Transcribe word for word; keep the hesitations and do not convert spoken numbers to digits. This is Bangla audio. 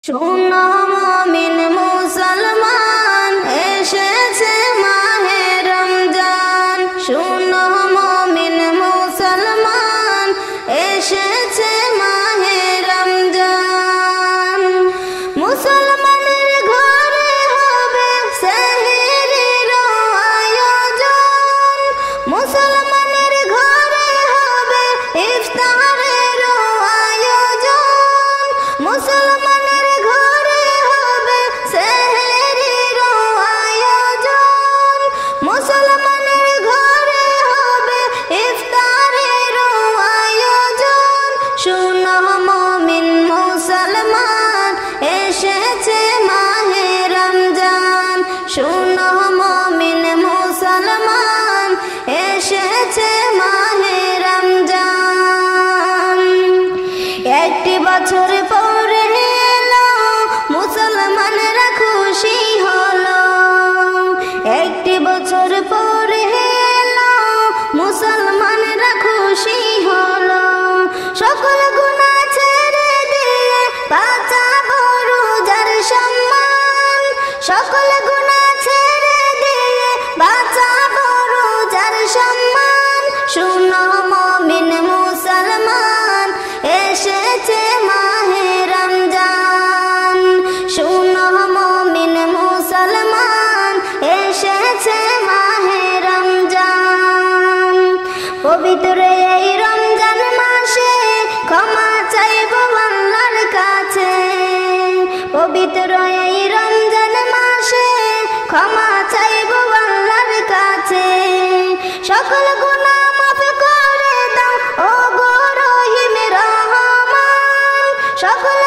শোনো মুমিন মুসলমান, এসেছে মাহে রমজান। শোনো মুমিন মুসলমান, এসেছে মাহে রমজান। মুসলমানের ঘরে হবে সেহরির আয়োজন, মুসলমানের ঘরে হবে ইফতারের আয়োজন, মুসলমানের ঘরে হবে সেহরির আয়োজন, মুসলমানের ঘরে হবে ইফতারের আয়োজন। শোনো মুমিন মুসলমান, এসেছে মাহে রমজান। শোনো মুমিন মুসলমান, এসেছে মাহে রমজান। একটি বছর পরে এলো, মুসলমানরা খুশি হলো। একটি বছর পরে এলো, মুসলমানরা খুশি হলো। সকল গুনাহ ছেড়ে দিয়ে বাঁচাবো রোজার সম্মান, সকল গুনাহ ছেড়ে দিয়ে বাঁচাবো রোজার সম্মান। শোনো মুমিন মুসলমান, এসেছে মাহে রমজান। শোনো মুমিন মুসলমান, এসেছে মাহে রমজান। পবিত্র এই রমজান মাসে ক্ষমা চাইবো আল্লাহর কাছে, পবিত্র এই রমজান মাসে ক্ষমা চাইবো আল্লাহর কাছে। সকল গুনাহ মাফ করে দাও ও গো রহিম রহমান, সকল